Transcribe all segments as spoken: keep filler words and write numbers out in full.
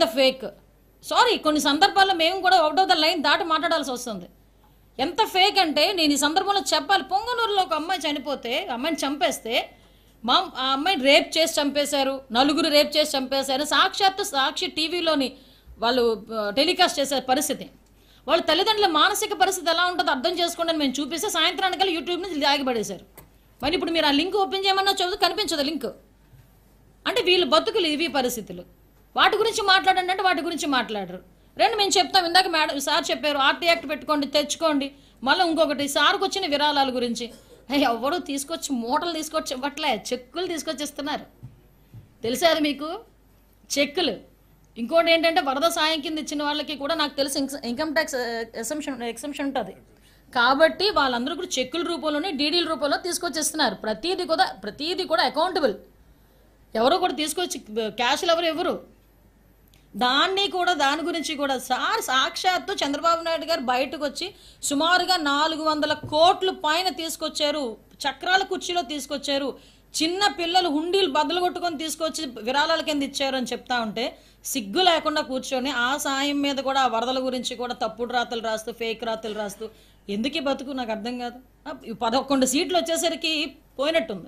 పెద్ద fake. Sorry, కొన్ని సందర్భాల్లో మేము కూడా ఒకటో లైన్ దాటి మాట్లాడాల్సి వస్తుంది. ఎంత ఫేక్ అంటే నేను ఈ సందర్భంలో చెప్పాలి. పొంగనూరులో ఒక అమ్మాయి చనిపోతే, అమ్మాయిని చంపేస్తే, మా ఆ అమ్మాయిని రేప్ చేసి చంపేశారు, నలుగురు రేప్ చేసి చంపేశారు. సాక్షాత్తు సాక్షి టీవీలోని వాళ్ళు టెలికాస్ట్ చేసే పరిస్థితి. వాళ్ళ తల్లిదండ్రుల మానసిక పరిస్థితి ఎలా ఉంటుందో అర్థం చేసుకోండి అని మేము చూపిస్తే సాయంత్రానికల్లా యూట్యూబ్ నుంచి ఆగిపడేశారు. మరి ఇప్పుడు మీరు ఆ లింక్ ఓపెన్ చేయమన్నా చదువు కనిపించదు లింక్. అంటే వీళ్ళు బతుకులు ఇవి పరిస్థితులు. వాటి గురించి మాట్లాడండి అంటే వాటి గురించి మాట్లాడరు. రెండు మేము చెప్తాం, ఇందాక మేడం సార్ చెప్పారు ఆర్టీ యాక్ట్ పెట్టుకోండి తెచ్చుకోండి. మళ్ళీ ఇంకొకటి సార్కి వచ్చిన విరాళాల గురించి ఎవరు తీసుకొచ్చి మూటలు తీసుకొచ్చి ఇవ్వట్లే, చెక్కులు తీసుకొచ్చి ఇస్తున్నారు. తెలిసే అది మీకు చెక్కులు. ఇంకోటి ఏంటంటే వరద సాయం కింద ఇచ్చిన వాళ్ళకి కూడా నాకు తెలిసి ఇన్కమ్ ట్యాక్స్ ఎక్సెంప్షన్ ఎక్సెంప్షన్ ఉంటుంది కాబట్టి వాళ్ళందరూ కూడా చెక్కుల రూపంలోనే డీడీల రూపంలో తీసుకొచ్చేస్తున్నారు. ప్రతీది కూడా ప్రతీది కూడా అకౌంటబుల్. ఎవరో కూడా తీసుకొచ్చి క్యాష్లు ఎవరు ఎవరు దాన్ని కూడా దాని గురించి కూడా సార్ సాక్షాత్తు చంద్రబాబు నాయుడు గారు బయటకు వచ్చి సుమారుగా నాలుగు వందల కోట్లు పైన తీసుకొచ్చారు, చక్రాల కుర్చీలో తీసుకొచ్చారు, చిన్న పిల్లలు హుండీలు బద్దలు కొట్టుకొని తీసుకొచ్చి విరాళాల కింద ఇచ్చారు అని చెప్తా ఉంటే సిగ్గు లేకుండా కూర్చొని ఆ సాయం మీద కూడా ఆ వరదల గురించి కూడా తప్పుడు రాతలు రాస్తూ ఫేక్ రాతలు రాస్తూ ఎందుకు బతుకు నాకు అర్థం కాదు. పదకొండు సీట్లు వచ్చేసరికి పోయినట్టుంది.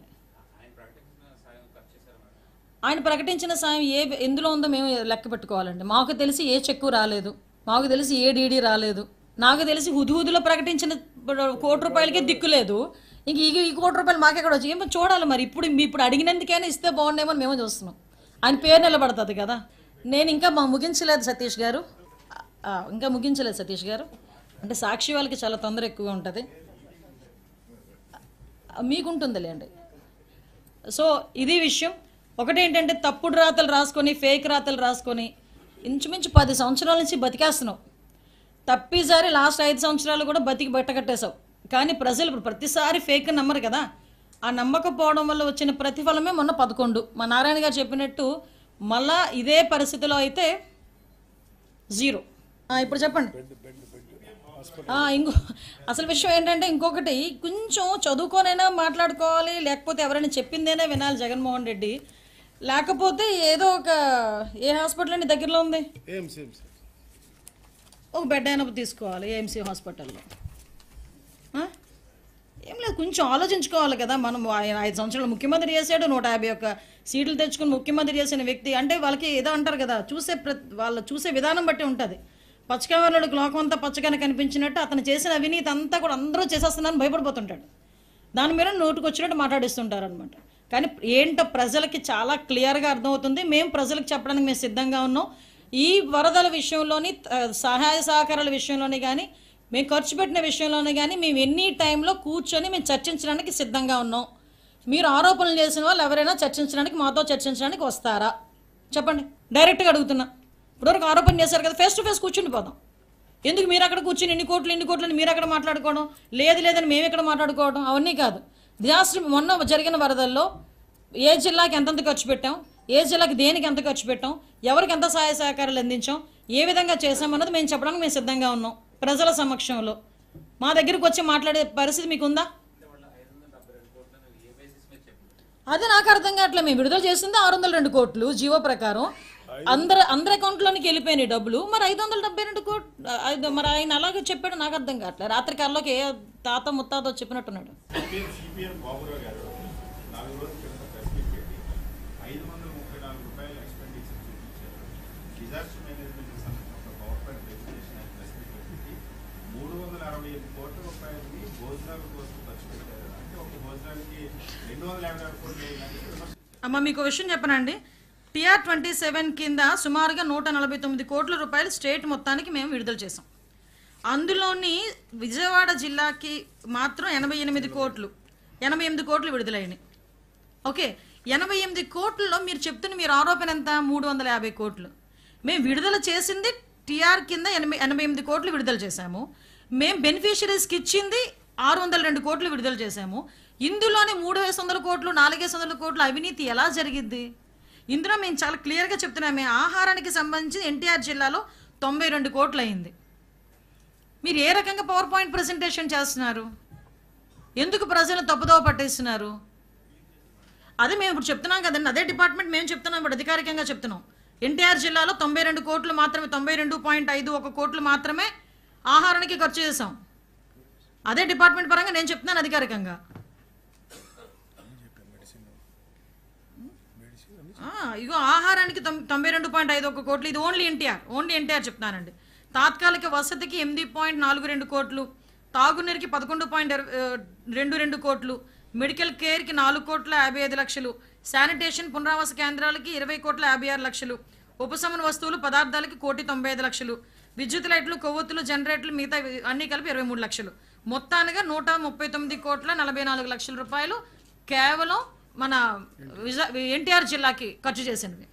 ఆయన ప్రకటించిన సాయం ఏ ఎందులో ఉందో మేము లెక్క పెట్టుకోవాలండి. మాకు తెలిసి ఏ చెక్కు రాలేదు, మాకు తెలిసి ఏ డీడీ రాలేదు, నాకు తెలిసి హుదుహుదులో ప్రకటించిన కోటి రూపాయలకే దిక్కు లేదు. ఇంక ఈ ఈ కోటి రూపాయలు మాకెక్కడ వచ్చి ఏమో చూడాలి. మరి ఇప్పుడు ఇప్పుడు అడిగినందుకైనా ఇస్తే బాగుండేమో మేము చూస్తున్నాం. ఆయన పేరు నిలబడుతుంది కదా. నేను ఇంకా మా ముగించలేదు సతీష్ గారు, ఇంకా ముగించలేదు సతీష్ గారు. అంటే సాక్షి వాళ్ళకి చాలా తొందర ఎక్కువ ఉంటుంది, మీకుంటుందిలేండి. సో ఇది విషయం. ఒకటేంటంటే తప్పుడు రాతలు రాసుకొని ఫేక్ రాతలు రాసుకొని ఇంచుమించు పది సంవత్సరాల నుంచి బతికేస్తున్నావు. తప్పిసారి లాస్ట్ ఐదు సంవత్సరాలు కూడా బతికి బట్టకట్టేశావు. కానీ ప్రజలు ఇప్పుడు ప్రతిసారి ఫేక్ నమ్మరు కదా. ఆ నమ్మకపోవడం వల్ల వచ్చిన ప్రతిఫలమే మొన్న పదకొండు మా నారాయణ గారు చెప్పినట్టు మళ్ళా ఇదే పరిస్థితిలో అయితే జీరో. ఇప్పుడు చెప్పండి. ఇంకో అసలు విషయం ఏంటంటే ఇంకొకటి కొంచెం చదువుకోనైనా మాట్లాడుకోవాలి, లేకపోతే ఎవరైనా చెప్పిందేనే వినాలి జగన్మోహన్ రెడ్డి. లేకపోతే ఏదో ఒక ఏ హాస్పిటల్ అండి దగ్గరలో ఉంది, ఒక బెడ్ అయినా తీసుకోవాలి ఏఎంసీ హాస్పిటల్లో. ఏం లేదు, కొంచెం ఆలోచించుకోవాలి కదా. మనం ఆయన ఐదు సంవత్సరాలు ముఖ్యమంత్రి చేశాడు, నూట యాభై ఒక్క సీట్లు తెచ్చుకుని ముఖ్యమంత్రి చేసిన వ్యక్తి. అంటే వాళ్ళకి ఏదో అంటారు కదా, చూసే ప్ర వాళ్ళు చూసే విధానం బట్టి ఉంటుంది. పచ్చకవర్ణుడికి లోకం అంతా పచ్చగానే కనిపించినట్టు అతను చేసిన అవినీతి అంతా కూడా అందరూ చేసేస్తున్నారని భయపడిపోతుంటాడు. దాని మీద నోటుకు వచ్చినట్టు మాట్లాడిస్తుంటారు అనమాట. కానీ ఏంటో ప్రజలకి చాలా క్లియర్గా అర్థమవుతుంది. మేము ప్రజలకు చెప్పడానికి మేము సిద్ధంగా ఉన్నాం. ఈ వరదల విషయంలోని సహాయ సహకారాల విషయంలోని కానీ మేము ఖర్చు పెట్టిన విషయంలోనే కానీ మేము ఎన్ని టైంలో కూర్చొని మేము చర్చించడానికి సిద్ధంగా ఉన్నాం. మీరు ఆరోపణలు చేసిన వాళ్ళు ఎవరైనా చర్చించడానికి మాతో చర్చించడానికి వస్తారా చెప్పండి, డైరెక్ట్గా అడుగుతున్నా. ఇప్పటివరకు ఆరోపణ చేశారు కదా, ఫేస్ టు ఫేస్ కూర్చుని పోదాం. ఎందుకు మీరు అక్కడ కూర్చుని ఇన్ని కోట్లు ఇన్ని కోట్లని మీరు అక్కడ మాట్లాడుకోవడం, లేదు లేదని మేము ఇక్కడ మాట్లాడుకోవడం, అవన్నీ కాదు. డిజాస్టర్ మొన్న జరిగిన వరదల్లో ఏ జిల్లాకి ఎంతెంత ఖర్చు పెట్టాం, ఏ జిల్లాకి దేనికి ఎంత ఖర్చు పెట్టాం, ఎవరికి ఎంత సహాయ సహకారాలు అందించాం, ఏ విధంగా చేసామన్నది మేము చెప్పడానికి మేము సిద్ధంగా ఉన్నాం. ప్రజల సమక్షంలో మా దగ్గరకు వచ్చి మాట్లాడే పరిస్థితి మీకు ఉందా? అది నాకు అర్థం కావట్లేదు. మేము విడుదల చేసింది ఆరు వందల రెండు కోట్లు జీవో ప్రకారం, అందరు అందరి అకౌంట్లోనికి వెళ్ళిపోయినాయి డబ్బులు. మరి ఐదు వందల డెబ్బై రెండు కోట్లు మరి ఆయన అలాగే చెప్పాడు, నాకు అర్థం కావట్లేదు. రాత్రి కాలంలోకి ఏ తాత ముత్తాతో చెప్పినట్టున్నాడు. అమ్మ మీకు విషయం చెప్పనండి, టిఆర్ ట్వంటీ సెవెన్ కింద సుమారుగా నూట నలభై తొమ్మిది కోట్ల రూపాయలు స్టేట్ మొత్తానికి మేము విడుదల చేసాం. అందులోని విజయవాడ జిల్లాకి మాత్రం ఎనభై ఎనిమిది కోట్లు ఎనభై ఎనిమిది కోట్లు విడుదలైనవి. ఓకే, ఎనభై ఎనిమిది కోట్లలో మీరు చెప్తున్న మీరు ఆరోపణ ఎంత? మూడు వందల యాభై కోట్లు. మేము విడుదల చేసింది టిఆర్ కింద ఎనభై ఎనభై ఎనిమిది కోట్లు విడుదల చేశాము. మేము బెనిఫిషరీస్కి ఇచ్చింది ఆరు వందల రెండు కోట్లు విడుదల చేశాము. ఇందులోనే మూడు వేల వందల కోట్లు నాలుగేసి వందల కోట్లు అవినీతి ఎలా జరిగిద్ది? ఇందులో మేము చాలా క్లియర్గా చెప్తున్నామే. ఆహారానికి సంబంధించి ఎన్టీఆర్ జిల్లాలో తొంభై రెండు కోట్లు అయింది. మీరు ఏ రకంగా పవర్ పాయింట్ ప్రజెంటేషన్ చేస్తున్నారు? ఎందుకు ప్రజలను తప్పుదోవ పట్టేస్తున్నారు? అదే మేము ఇప్పుడు చెప్తున్నాం కదండి, అదే డిపార్ట్మెంట్ మేము చెప్తున్నాం, ఇప్పుడు అధికారికంగా చెప్తున్నాం. ఎన్టీఆర్ జిల్లాలో తొంభై రెండు కోట్లు మాత్రమే, తొంభై రెండు పాయింట్ ఐదు ఒక కోట్లు మాత్రమే ఆహారానికి ఖర్చు చేసాం. అదే డిపార్ట్మెంట్ పరంగా నేను చెప్తున్నాను అధికారికంగా. ఇగో ఆహారానికి తొంభై రెండు పాయింట్ ఐదు ఒక కోట్లు, ఇది ఓన్లీ ఎన్టీఆర్, ఓన్లీ ఎన్టీఆర్ చెప్తున్నానండి. తాత్కాలిక వసతికి ఎనిమిది పాయింట్ నాలుగు రెండు కోట్లు, తాగునీరుకి పదకొండు పాయింట్ రెండు రెండు కోట్లు, మెడికల్ కేర్కి నాలుగు కోట్ల యాభై ఐదు లక్షలు, శానిటేషన్ పునరావాస కేంద్రాలకి ఇరవై కోట్ల యాభై ఆరు లక్షలు, ఉపశమన వస్తువులు పదార్థాలకి కోటి తొంభై ఐదు లక్షలు, విద్యుత్ లైట్లు కొవ్వొత్తులు జనరేటర్లు మిగతా అన్ని కలిపి ఇరవై మూడు లక్షలు, మొత్తానిగా నూట ముప్పై తొమ్మిది కోట్ల నలభై నాలుగు లక్షల రూపాయలు కేవలం మన ఎన్టీఆర్ జిల్లాకి ఖర్చు చేసినవి.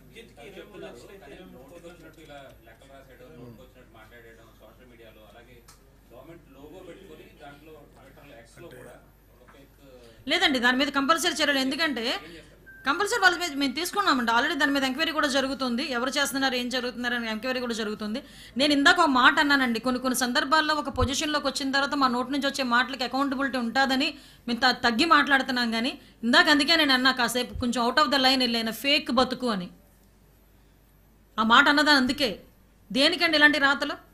లేదండి, దాని మీద కంపల్సరీ చర్యలు, ఎందుకంటే కంపల్సరీ వాళ్ళ మీద మేము తీసుకున్నామండి. ఆల్రెడీ దాని మీద ఎంక్వైరీ కూడా జరుగుతుంది, ఎవరు చేస్తున్నారు ఏం జరుగుతున్నారు అని ఎంక్వైరీ కూడా జరుగుతుంది. నేను ఇందాక ఒక మాట అన్నానండి, కొన్ని కొన్ని సందర్భాల్లో ఒక పొజిషన్లోకి వచ్చిన తర్వాత మా నోటి నుంచి వచ్చే మాటలకి అకౌంటబిలిటీ ఉంటుందని మేము తగ్గి మాట్లాడుతున్నాం. కానీ ఇందాక అందుకే నేను అన్నా కాసేపు కొంచెం అవుట్ ఆఫ్ ద లైన్ వెళ్ళిన ఫేక్ బతుకు అని ఆ మాట అన్నదాని. అందుకే దేనికండి ఇలాంటి రాతలు?